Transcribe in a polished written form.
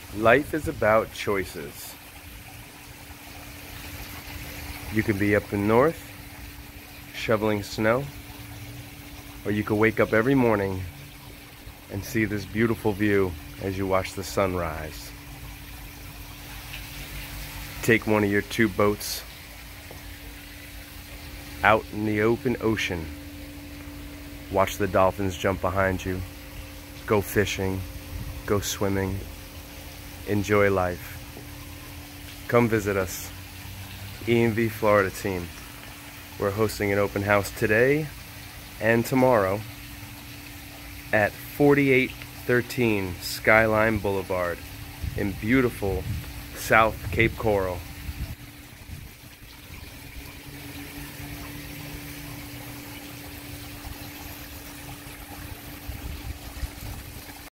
Life is about choices. You could be up in north, shoveling snow, or you could wake up every morning and see this beautiful view as you watch the sun rise. Take one of your two boats out in the open ocean. Watch the dolphins jump behind you. Go fishing, go swimming, enjoy life. Come visit us, EMV Florida team. We're hosting an open house today and tomorrow at 4813 Skyline Boulevard in beautiful South Cape Coral.